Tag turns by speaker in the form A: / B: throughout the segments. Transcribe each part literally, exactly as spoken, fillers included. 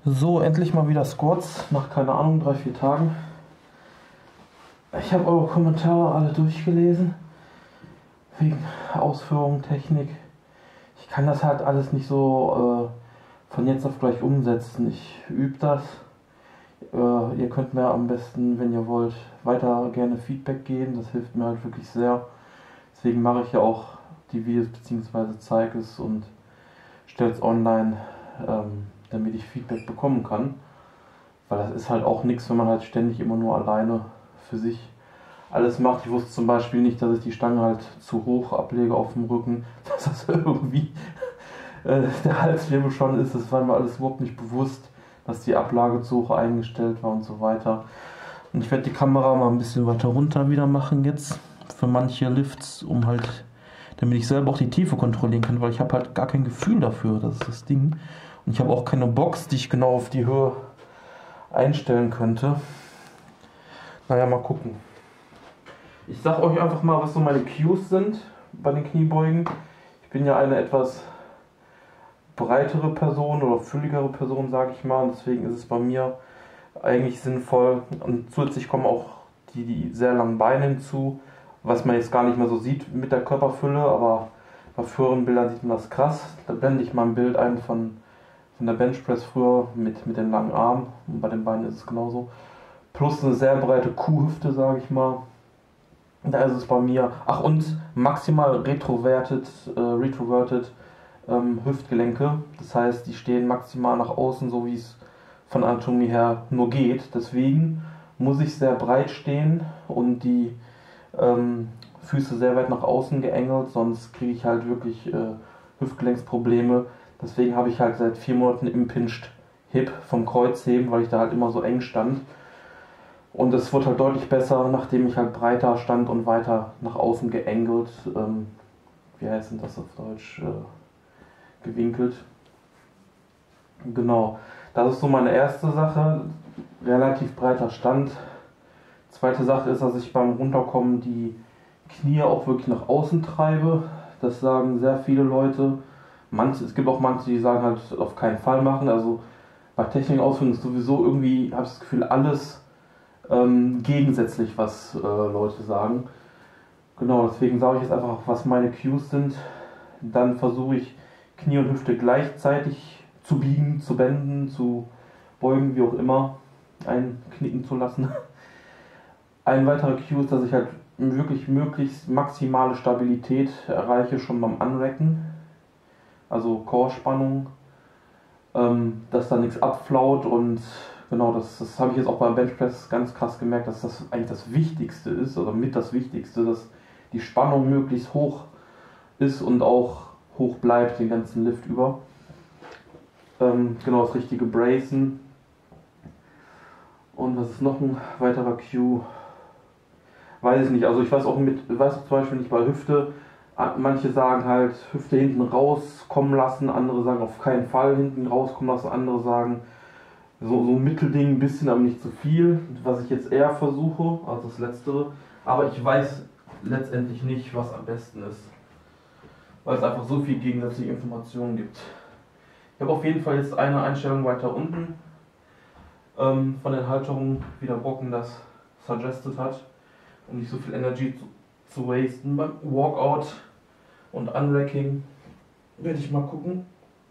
A: So, endlich mal wieder Squats, nach keine Ahnung, drei, vier Tagen. Ich habe eure Kommentare alle durchgelesen, wegen Ausführung, Technik. Ich kann das halt alles nicht so äh, von jetzt auf gleich umsetzen. Ich übe das. Äh, ihr könnt mir am besten, wenn ihr wollt, weiter gerne Feedback geben. Das hilft mir halt wirklich sehr. Deswegen mache ich ja auch die Videos bzw. zeige es und stelle es online, ähm, damit ich Feedback bekommen kann. Weil das ist halt auch nichts, wenn man halt ständig immer nur alleine für sich alles macht. Ich wusste zum Beispiel nicht, dass ich die Stange halt zu hoch ablege auf dem Rücken, dass das irgendwie äh, der Halswirbel schon ist. Das war mir alles überhaupt nicht bewusst, dass die Ablage zu hoch eingestellt war und so weiter. Und ich werde die Kamera mal ein bisschen weiter runter wieder machen jetzt für manche Lifts, um halt, damit ich selber auch die Tiefe kontrollieren kann, weil ich habe halt gar kein Gefühl dafür, das ist das Ding. Und ich habe auch keine Box, die ich genau auf die Höhe einstellen könnte. Naja, mal gucken. Ich sage euch einfach mal, was so meine Cues sind bei den Kniebeugen. Ich bin ja eine etwas breitere Person oder fülligere Person, sage ich mal. Und deswegen ist es bei mir eigentlich sinnvoll. Und zusätzlich kommen auch die, die sehr langen Beine hinzu, was man jetzt gar nicht mehr so sieht mit der Körperfülle. Aber bei früheren Bildern sieht man das krass. Da blende ich mal ein Bild ein von, von der Benchpress früher mit, mit den langen Armen. Und bei den Beinen ist es genauso. Plus eine sehr breite Kuhhüfte, sage ich mal. Da ist es bei mir, ach und maximal retroverted, äh, retroverted ähm, Hüftgelenke. Das heißt, die stehen maximal nach außen, so wie es von Anatomie her nur geht. Deswegen muss ich sehr breit stehen und die ähm, Füße sehr weit nach außen geengelt, sonst kriege ich halt wirklich äh, Hüftgelenksprobleme. Deswegen habe ich halt seit vier Monaten Impinged Hip vom Kreuzheben, weil ich da halt immer so eng stand. Und es wird halt deutlich besser, nachdem ich halt breiter stand und weiter nach außen geengelt, ähm, wie heißt denn das auf Deutsch, äh, gewinkelt. Genau, das ist so meine erste Sache, relativ breiter Stand. Zweite Sache ist, dass ich beim Runterkommen die Knie auch wirklich nach außen treibe. Das sagen sehr viele Leute. Manche, es gibt auch manche, die sagen halt auf keinen Fall machen. Also bei Technikausführung ist sowieso irgendwie, habe ich das Gefühl, alles Ähm, gegensätzlich, was äh, Leute sagen. Genau, deswegen sage ich jetzt einfach, was meine Cues sind. Dann versuche ich Knie und Hüfte gleichzeitig zu biegen, zu benden, zu beugen, wie auch immer, einknicken zu lassen. Ein weiterer Cue ist, dass ich halt wirklich möglichst maximale Stabilität erreiche, schon beim Anrecken. Also Core-Spannung, ähm, dass da nichts abflaut und genau, das, das habe ich jetzt auch beim Benchpress ganz krass gemerkt, dass das eigentlich das Wichtigste ist, oder mit das Wichtigste, dass die Spannung möglichst hoch ist und auch hoch bleibt den ganzen Lift über. Ähm, genau, das richtige Bracen. Und was ist noch ein weiterer Cue? Weiß ich nicht, also ich weiß auch mit, weiß auch zum Beispiel nicht bei Hüfte, manche sagen halt Hüfte hinten rauskommen lassen, andere sagen auf keinen Fall hinten rauskommen lassen, andere sagen So, so ein Mittelding, ein bisschen, aber nicht zu viel, was ich jetzt eher versuche, also das Letztere. Aber ich weiß letztendlich nicht, was am besten ist, weil es einfach so viel gegensätzliche Informationen gibt. Ich habe auf jeden Fall jetzt eine Einstellung weiter unten ähm, von den Halterungen, wie der Brocken das suggested hat, um nicht so viel Energie zu, zu wasten beim Walkout und Unracking. Werde ich mal gucken.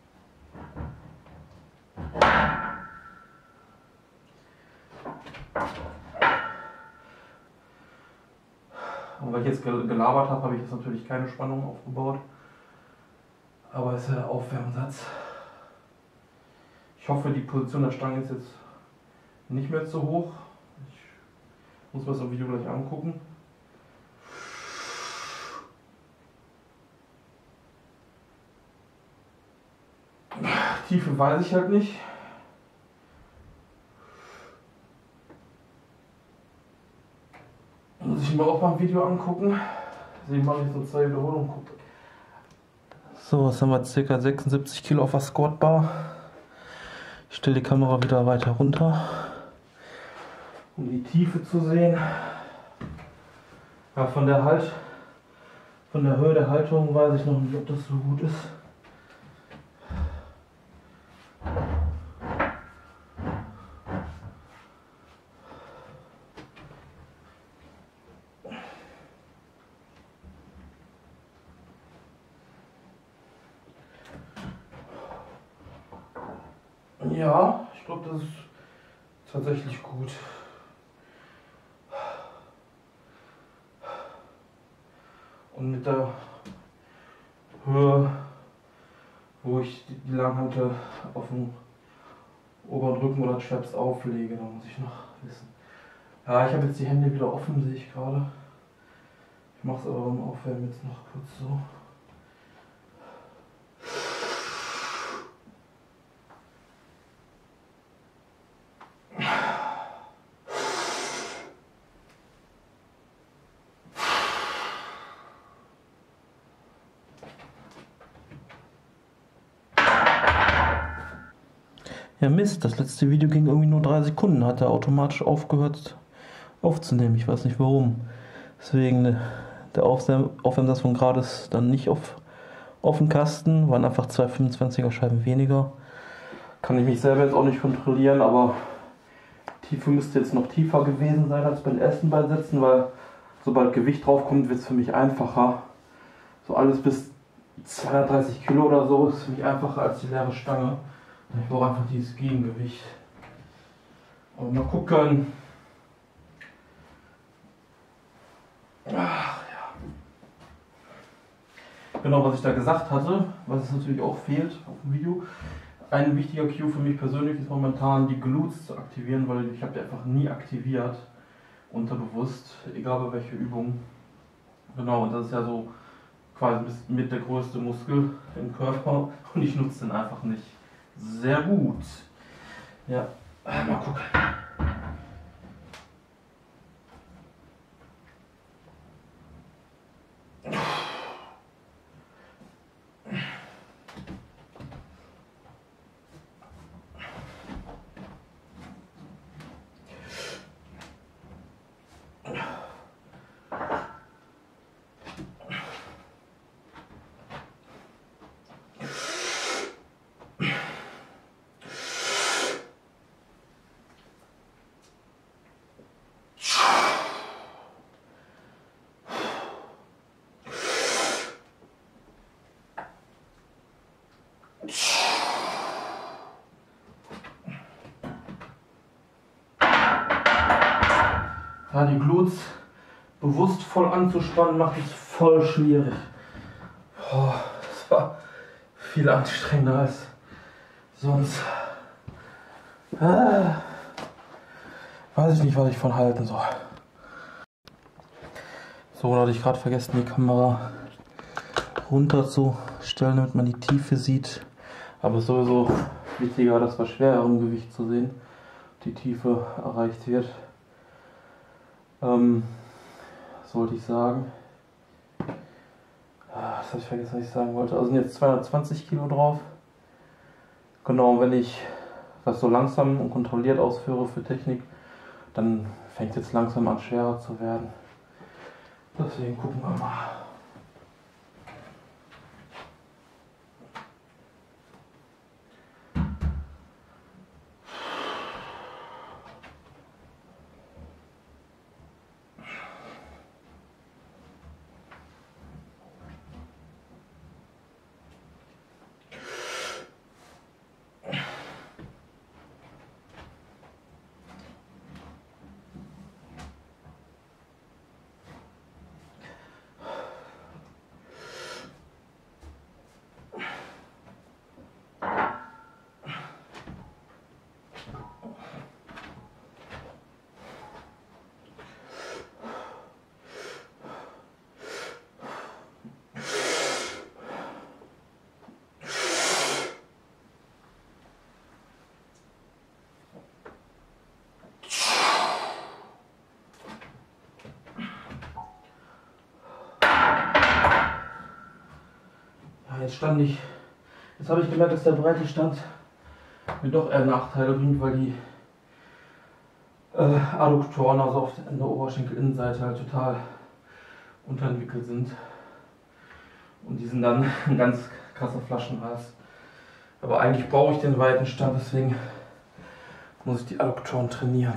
A: Und weil ich jetzt gelabert habe, habe ich jetzt natürlich keine Spannung aufgebaut. Aber es ist ja der Aufwärmsatz. Ich hoffe, die Position der Stange ist jetzt nicht mehr zu hoch. Ich muss mir das im Video gleich angucken. Tiefe weiß ich halt nicht. Muss ich mir auch mal ein Video angucken. Deswegen mache ich jetzt nur zwei Wiederholungen. So, jetzt haben wir ca. sechsundsiebzig Kilo auf der Squat Bar. Ich stelle die Kamera wieder weiter runter, um die Tiefe zu sehen. Ja, von der halt, von der Höhe der Halterung weiß ich noch nicht, ob das so gut ist. Ja, ich glaube, das ist tatsächlich gut. Und mit der Höhe, wo ich die, die Langhantel auf dem oberen Rücken oder Traps auflege, da muss ich noch wissen. Ja, ich habe jetzt die Hände wieder offen, sehe ich gerade. Ich mache es aber beim Aufwärmen jetzt noch kurz so. Ja Mist, das letzte Video ging irgendwie nur drei Sekunden, hat er automatisch aufgehört aufzunehmen, ich weiß nicht warum. Deswegen, der Aufwärmsatz von gerade ist dann nicht auf, auf dem Kasten, waren einfach zwei fünfundzwanziger Scheiben weniger. Kann ich mich selber jetzt auch nicht kontrollieren, aber die Tiefe müsste jetzt noch tiefer gewesen sein als beim ersten Beisetzen, weil sobald Gewicht drauf kommt, wird es für mich einfacher. So alles bis zweihundertdreißig Kilo oder so ist für mich einfacher als die leere Stange. Ich brauche einfach dieses Gegengewicht. Und mal gucken. Ach ja. Genau, was ich da gesagt hatte, was es natürlich auch fehlt auf dem Video. Ein wichtiger Cue für mich persönlich ist momentan die Glutes zu aktivieren, weil ich habe die einfach nie aktiviert, unterbewusst, egal bei welcher Übung. Genau, und das ist ja so quasi mit der größte Muskel im Körper und ich nutze den einfach nicht. Sehr gut. Ja, mal gucken. Ja, die Glutes bewusst voll anzuspannen macht es voll schwierig. Boah, das war viel anstrengender als sonst. Ah, weiß ich nicht, was ich von halten soll. So, da hatte ich gerade vergessen, die Kamera runterzustellen, damit man die Tiefe sieht. Aber sowieso wichtiger, das bei schwererem Gewicht zu sehen, die Tiefe erreicht wird. Ähm, was wollte ich sagen? Das habe ich vergessen, was ich sagen wollte. Also sind jetzt zweihundertzwanzig Kilo drauf. Genau, wenn ich das so langsam und kontrolliert ausführe für Technik, dann fängt es jetzt langsam an schwerer zu werden. Deswegen gucken wir mal. Jetzt stand ich, jetzt habe ich gemerkt, dass der breite Stand mir doch eher Nachteile bringt, weil die äh, Adduktoren, also auf der Oberschenkelinnenseite, halt total unterentwickelt sind. Und die sind dann ein ganz krasser Flaschenhals. Aber eigentlich brauche ich den weiten Stand, deswegen muss ich die Adduktoren trainieren.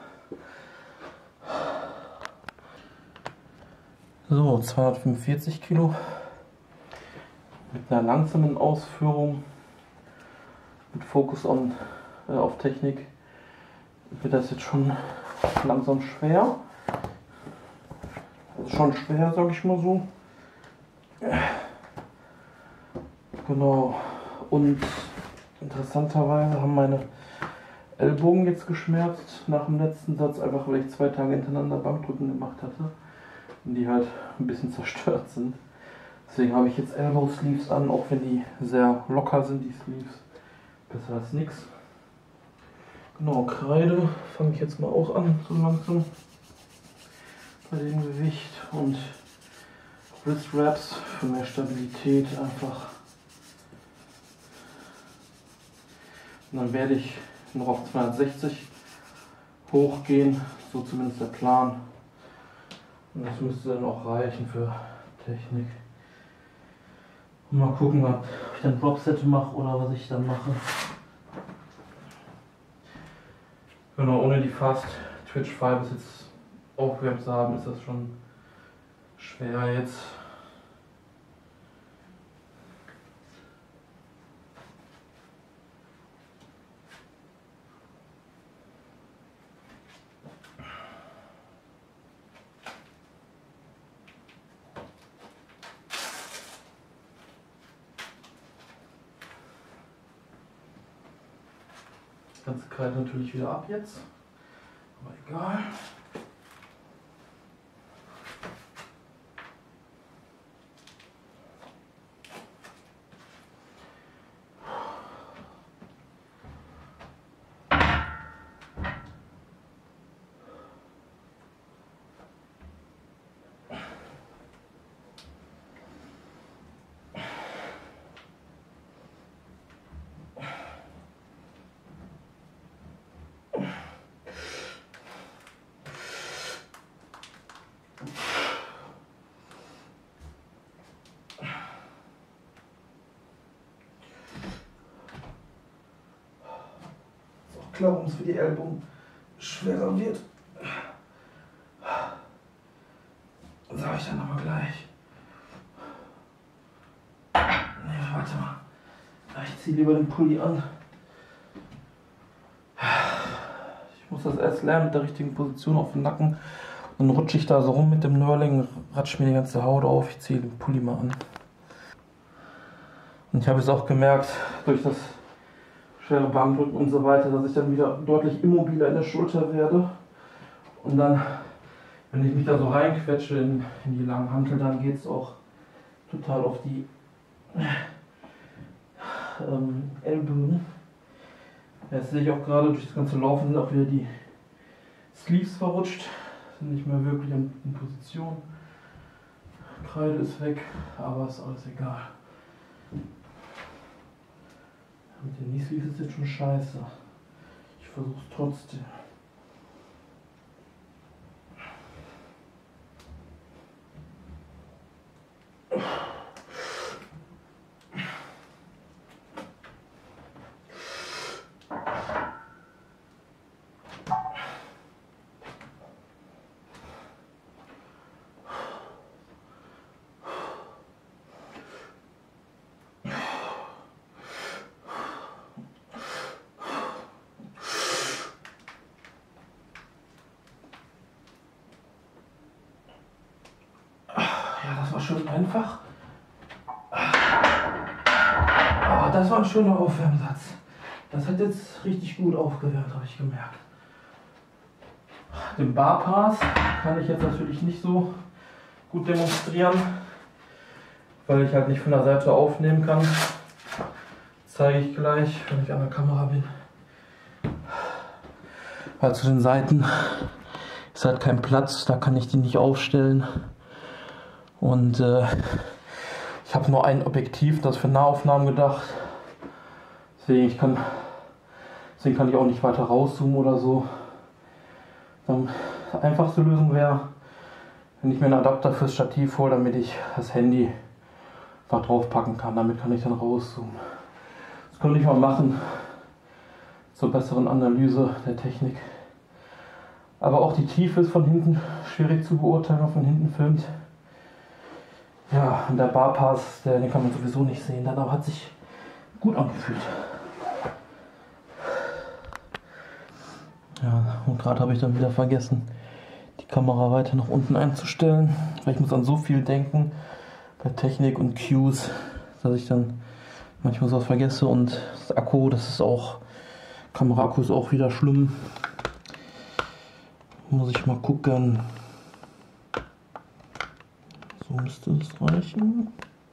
A: So, zweihundertfünfundvierzig Kilo. Mit einer langsamen Ausführung, mit Focus on äh, auf Technik wird das jetzt schon langsam schwer. Also schon schwer, sag ich mal so. Genau. Und interessanterweise haben meine Ellbogen jetzt geschmerzt nach dem letzten Satz, einfach weil ich zwei Tage hintereinander Bankdrücken gemacht hatte und die halt ein bisschen zerstört sind. Deswegen habe ich jetzt Elbow Sleeves an, auch wenn die sehr locker sind, die Sleeves. Besser als nichts. Genau, Kreide fange ich jetzt mal auch an, so langsam bei dem Gewicht, und Wrist Wraps für mehr Stabilität einfach. Und dann werde ich noch auf zweihundertsechzig hochgehen, so zumindest der Plan. Und das müsste dann auch reichen für Technik. Und mal gucken, ob ich dann Dropset mache oder was ich dann mache. Genau, ohne die Fast Twitch Fibers jetzt aufgewärmt zu haben, ist das schon schwer jetzt. Das ganze Kreide natürlich wieder ab jetzt, aber egal. Klar, warum es für die Ellbogen schwerer wird. Sag ich dann aber gleich. Nee, warte mal. Ich ziehe lieber den Pulli an. Ich muss das erst lernen mit der richtigen Position auf dem Nacken. Dann rutsche ich da so rum mit dem Knurling, ratsche mir die ganze Haut auf. Ich ziehe den Pulli mal an. Und ich habe es auch gemerkt, durch das schwere Bankdrücken und so weiter, dass ich dann wieder deutlich immobiler in der Schulter werde. Und dann, wenn ich mich da so reinquetsche in, in die langen Hantel, dann geht es auch total auf die ähm, Ellbogen. Jetzt sehe ich auch gerade, durch das ganze Laufen sind auch wieder die Sleeves verrutscht, sind nicht mehr wirklich in, in Position. Kreide ist weg, aber ist alles egal. Mit den Knee-Sleeves ist jetzt schon scheiße. Ich versuche es trotzdem. Das war schön einfach. Aber das war ein schöner Aufwärmsatz. Das hat jetzt richtig gut aufgewärmt, habe ich gemerkt. Den Barpass kann ich jetzt natürlich nicht so gut demonstrieren, weil ich halt nicht von der Seite aufnehmen kann. Das zeige ich gleich, wenn ich an der Kamera bin. Weil zu den Seiten ist halt kein Platz, da kann ich die nicht aufstellen. Und äh, ich habe nur ein Objektiv, das für Nahaufnahmen gedacht. Deswegen, ich kann, deswegen kann ich auch nicht weiter rauszoomen oder so. Dann die einfachste Lösung wäre, wenn ich mir einen Adapter fürs Stativ hole, damit ich das Handy einfach drauf packen kann. Damit kann ich dann rauszoomen. Das könnte ich mal machen zur besseren Analyse der Technik. Aber auch die Tiefe ist von hinten schwierig zu beurteilen, wenn man von hinten filmt. Ja, und der Barpass, der, den kann man sowieso nicht sehen, dann aber hat sich gut angefühlt. Und gerade habe ich dann wieder vergessen, die Kamera weiter nach unten einzustellen, weil ich muss an so viel denken bei Technik und Cues, dass ich dann manchmal sowas vergesse. Und das Akku, das ist auch, Kameraakku ist auch wieder schlimm. Muss ich mal gucken. So müsste es reichen.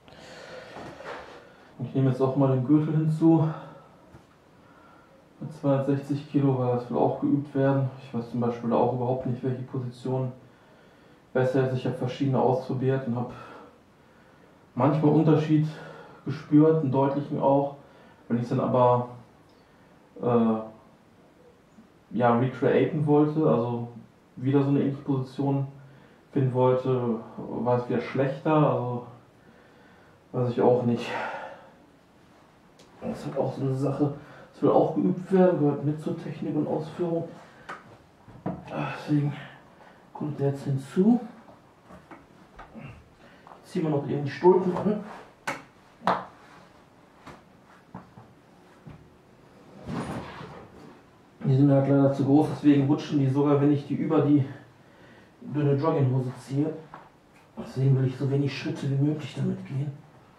A: Ich nehme jetzt auch mal den Gürtel hinzu. Mit zweihundertsechzig Kilo, weil das will auch geübt werden. Ich weiß zum Beispiel auch überhaupt nicht, welche Position besser ist. Ich habe verschiedene ausprobiert und habe manchmal Unterschied gespürt, einen deutlichen auch. Wenn ich es dann aber äh, ja, recreaten wollte, also wieder so eine ähnliche Position finden wollte, war es wieder schlechter. Also weiß ich auch nicht. Das ist halt auch so eine Sache. Das will auch geübt werden, gehört mit zur Technik und Ausführung. Deswegen kommt der jetzt hinzu. Jetzt ziehen wir noch eben die Stulpen an. Die sind halt leider zu groß, deswegen rutschen die sogar, wenn ich die über die dünne Jogginghose ziehe. Deswegen will ich so wenig Schritte wie möglich damit gehen.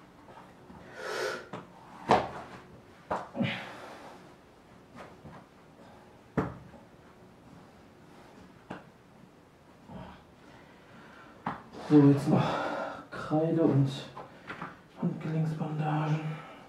A: So, jetzt noch Kreide und Handgelenksbandagen.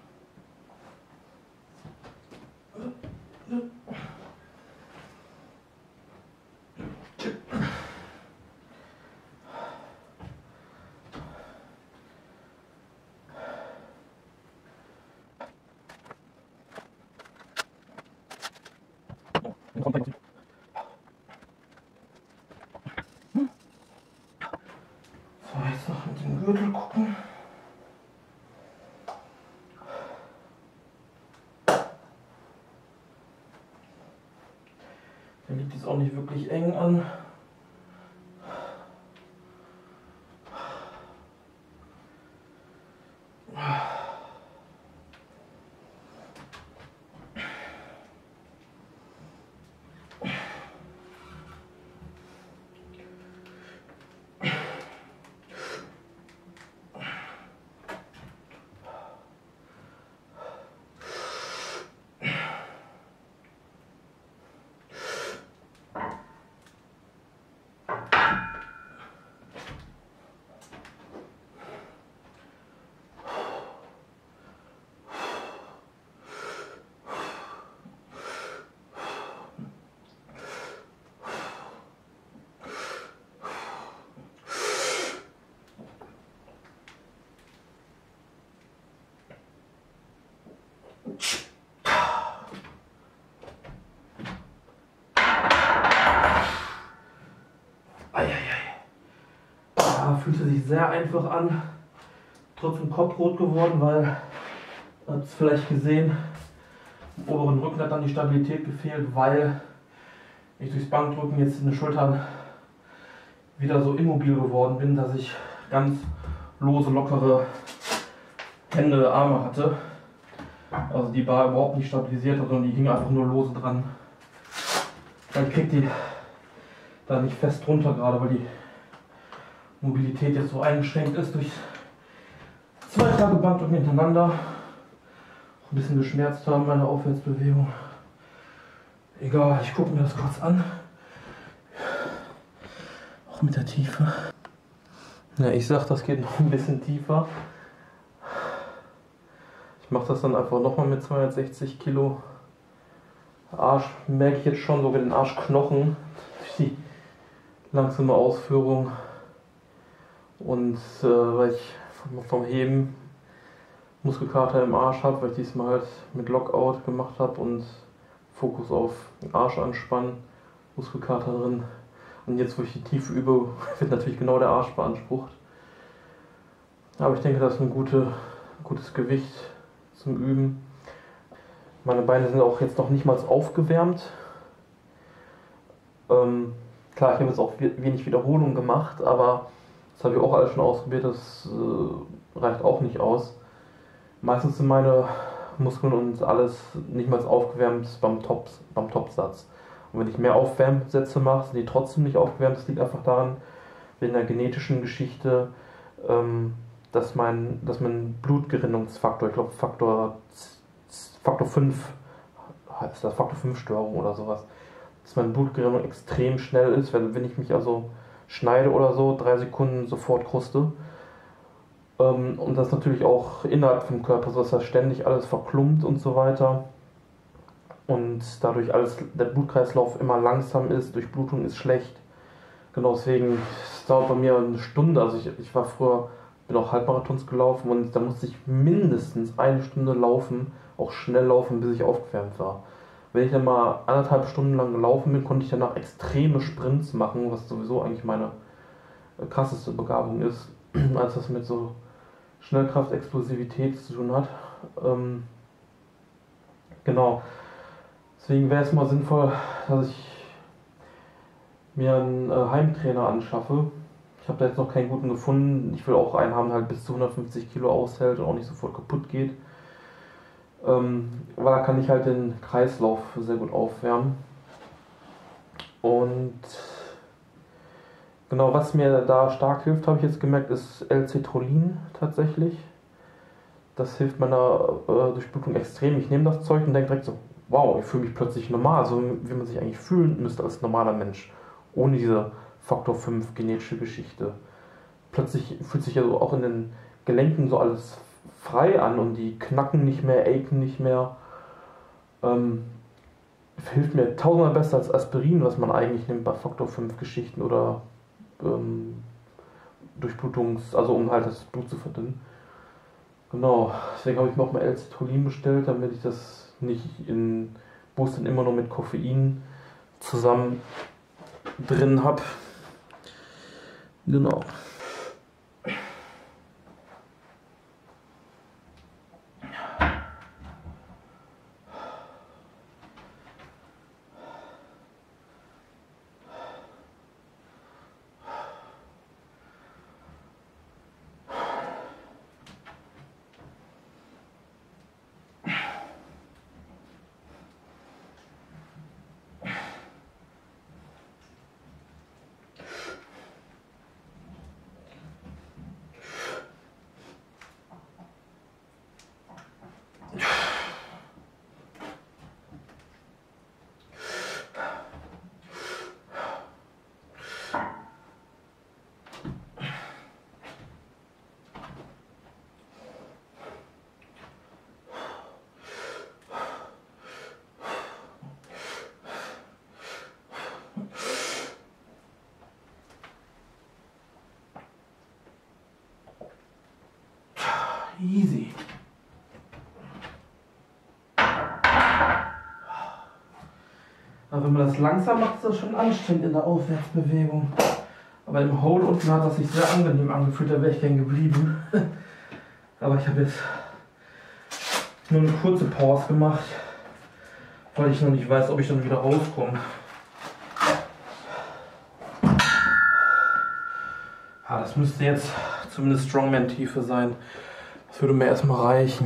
A: So, jetzt noch mit dem Gürtel gucken. Der liegt jetzt auch nicht wirklich eng an. Ja, fühlte sich sehr einfach an, trotzdem kopfrot geworden, weil, ihr habt es vielleicht gesehen, im oberen Rücken hat dann die Stabilität gefehlt, weil ich durchs Bankdrücken jetzt in den Schultern wieder so immobil geworden bin, dass ich ganz lose, lockere Hände, Arme hatte. Also die Bar überhaupt nicht stabilisiert hat, sondern die hing einfach nur lose dran. Dann kriegt die da nicht fest runter, gerade weil die Mobilität jetzt so eingeschränkt ist durch zwei Tage Bankdrücken hintereinander. Ein bisschen geschmerzt haben meine Aufwärtsbewegung. Egal, ich gucke mir das kurz an. Auch mit der Tiefe. Ja, ich sag, das geht noch ein bisschen tiefer. Ich mache das dann einfach nochmal mit zweihundertsechzig Kilo. Arsch merke ich jetzt schon, sogar den Arschknochen durch die langsame Ausführung. Und äh, weil ich vom, vom Heben Muskelkater im Arsch habe, weil ich diesmal halt mit Lockout gemacht habe und Fokus auf den Arsch anspannen, Muskelkater drin. Und jetzt, wo ich die Tiefe übe, wird natürlich genau der Arsch beansprucht. Aber ich denke, das ist ein gute, gutes Gewicht zum Üben. Meine Beine sind auch jetzt noch nicht mal aufgewärmt. Ähm, klar, ich habe jetzt auch wenig Wiederholung gemacht, aber das habe ich auch alles schon ausprobiert, das äh, reicht auch nicht aus. Meistens sind meine Muskeln und alles nicht mal aufgewärmt beim, Top, beim Topsatz. Und wenn ich mehr Aufwärmsätze mache, sind die trotzdem nicht aufgewärmt. Das liegt einfach daran, wegen der genetischen Geschichte, ähm, dass mein, dass mein Blutgerinnungsfaktor, ich glaube Faktor, Faktor fünf heißt das, Faktor fünf Störung oder sowas, dass meine Blutgerinnung extrem schnell ist, wenn, wenn ich mich also schneide oder so, drei Sekunden sofort Kruste. Ähm, und das natürlich auch innerhalb vom Körper, so dass das ständig alles verklumpt und so weiter. Und dadurch alles, der Blutkreislauf immer langsam ist, Durchblutung ist schlecht. Genau deswegen, es dauert bei mir eine Stunde. Also ich, ich war früher, bin auch Halbmarathons gelaufen und da musste ich mindestens eine Stunde laufen, auch schnell laufen, bis ich aufgewärmt war. Wenn ich dann mal anderthalb Stunden lang gelaufen bin, konnte ich danach extreme Sprints machen, was sowieso eigentlich meine krasseste Begabung ist, als das mit so Schnellkraft, Explosivität zu tun hat. Ähm, genau. Deswegen wäre es mal sinnvoll, dass ich mir einen äh, Heimtrainer anschaffe. Ich habe da jetzt noch keinen guten gefunden. Ich will auch einen haben, der halt bis zu hundertfünfzig Kilo aushält und auch nicht sofort kaputt geht. Ähm, weil da kann ich halt den Kreislauf sehr gut aufwärmen. Und genau, was mir da stark hilft, habe ich jetzt gemerkt, ist L-Citrulin tatsächlich. Das hilft meiner äh, Durchblutung extrem. Ich nehme das Zeug und denke direkt so, wow, ich fühle mich plötzlich normal, so wie man sich eigentlich fühlen müsste als normaler Mensch. Ohne diese Faktor fünf genetische Geschichte. Plötzlich fühlt sich ja so auch in den Gelenken so alles frei an und die knacken nicht mehr, achen nicht mehr. Ähm, hilft mir tausendmal besser als Aspirin, was man eigentlich nimmt bei Faktor fünf Geschichten oder ähm, Durchblutungs-, also um halt das Blut zu verdünnen. Genau, deswegen habe ich mir auch mal L-Citrulin bestellt, damit ich das nicht in Boostern immer nur mit Koffein zusammen drin habe. Genau. Easy. Aber wenn man das langsam macht, ist das schon anstrengend in der Aufwärtsbewegung. Aber im Hold unten hat das sich sehr angenehm angefühlt, da wäre ich gern geblieben. Aber ich habe jetzt nur eine kurze Pause gemacht, weil ich noch nicht weiß, ob ich dann wieder rauskomme. Ja, das müsste jetzt zumindest Strongman-Tiefe sein. Das würde mir erstmal reichen.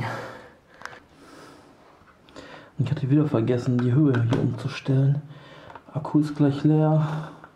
A: Ich hatte wieder vergessen, die Höhe hier umzustellen. Akku ist gleich leer.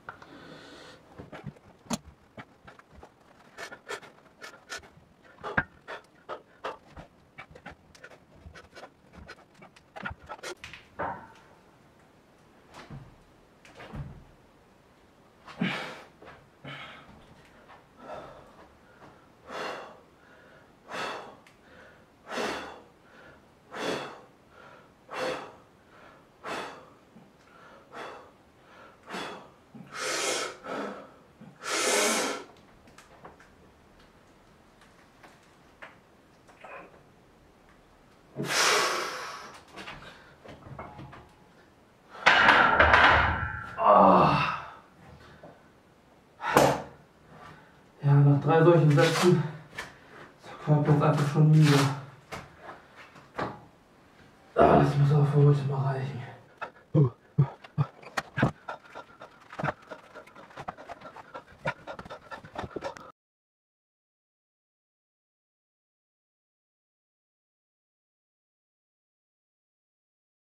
A: Ja, nach drei solchen Sätzen ist der Körper jetzt einfach schon müde. Ah, das muss auch für heute mal reichen.